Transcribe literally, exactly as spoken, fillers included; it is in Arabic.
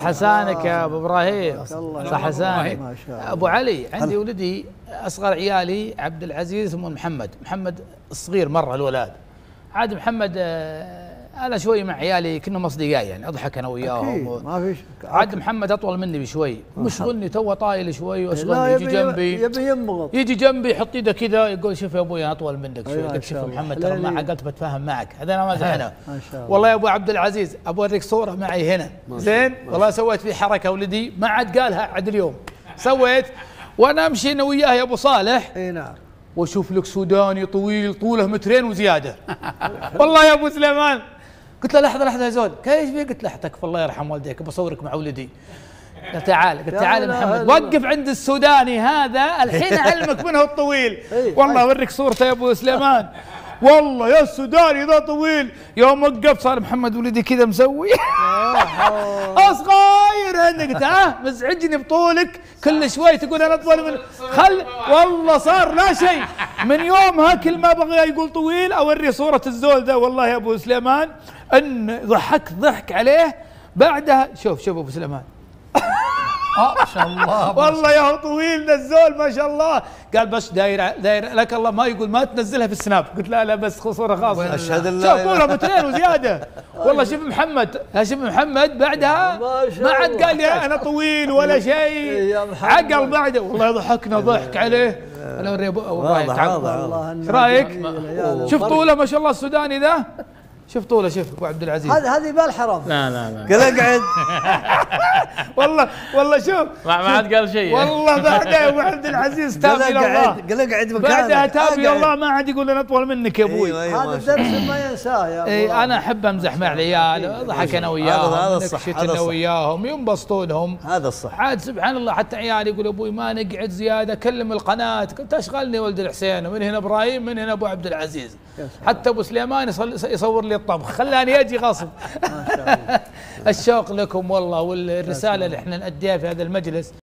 حسانك يا ابو ابراهيم. صح حسانك ابو علي. عندي ولدي اصغر عيالي عبد العزيز ثم محمد. محمد الصغير مره الولاد. عاد محمد انا شوي مع عيالي كنا اصدقاء يعني اضحك انا وياهم و... ما فيش. عاد محمد اطول مني بشوي مشغلني تو طايل شوي واشغلني يجي جنبي يبي يمغط يجي جنبي يحط ايده كذا يقول شوف يا ابوي انا اطول منك شوي. قلت شوف محمد ترى ما عقلت بتفاهم معك هذا انا مازح انا والله يا ابو عبد العزيز ابو اوريك صوره معي هنا زين والله سويت في حركه ولدي ما عاد قالها عاد اليوم سويت وانا امشي انا وياه يا ابو صالح. اي نعم. واشوف لك سوداني طويل طوله مترين وزياده والله يا ابو سليمان. قلت له لحظه لحظه يا زول كيف فيه؟ قلت له تكفى الله يرحم والديك بصورك مع ولدي. قال تعال قلت تعال محمد وقف عند السوداني هذا الحين اعلمك منه الطويل. والله اوريك صورته يا ابو سليمان والله يا السوداني ذا طويل. يوم وقف صار محمد ولدي كذا مسوي صغير هنا. قلت ها مزعجني بطولك كل شوي تقول انا اطول من خل والله صار لا شيء. من يومها كل ما بغى يقول طويل اوري صوره الزول ذا والله يا ابو سليمان ان ضحكت ضحك عليه. بعدها شوف شوف ابو سليمان اه ما شاء الله والله يا هو طويل ذا الزول ما شاء الله. قال بس داير داير لك الله ما يقول ما تنزلها في السناب. قلت لا لا بس صوره خاصه. اشهد الله شوف طوله مترين وزياده والله. شوف محمد شوف محمد بعدها ما عاد قال لي انا طويل ولا شيء عقل بعده والله ضحكنا ضحك عليه. انا اوري ابو ابراهيم ايش رايك؟ شوف طوله ما شاء الله السوداني ذا شوف طوله شوف ابو عبد العزيز. هذه هذه بالحرام. لا لا لا قال اقعد والله والله شوف ما عاد قال شيء والله بعدها ابو عبد العزيز تاب الى الله. قال اقعد مكانك بعدها تاب الى الله ما عاد يقول انا اطول منك يا ابوي. هذا الدرس ما ينساه يا اي انا احب امزح مع العيال اضحك انا وياهم هذا الصح انا وياهم ينبسطونهم هذا الصح. عاد سبحان الله حتى عيالي يقول ابوي ما نقعد زياده كلم القناه. قلت اشغلني ولد الحسين ومن هنا ابراهيم من هنا ابو عبد العزيز. حتى ابو سليمان يصور لي الطبخ خلاني اجي غصب. الشوق لكم والله والرساله اللي احنا نأديها في هذا المجلس.